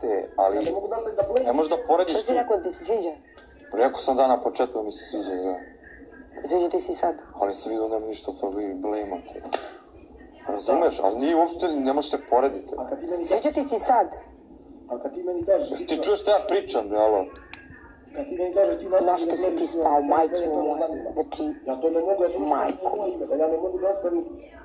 Brate, ali ne možeš da porediš Što si rekao da ti se sviđa? Rekao sam da na početku da mi se sviđa, da. Sviđa ti se sad? Ali sam vidio da nema ništa od toga i blejmate. Razumeš, ali nije uopšte, ne možete porediti. Sviđa ti se sad? A kad ti meni kažeš... Ti čuješ šta ja pričam, jelo? Kad ti meni kažeš ti nas... Na što si ti spao, majke moja? Znači, Ja to ne mogu, ja sam majko. ja ne mogu da ostavim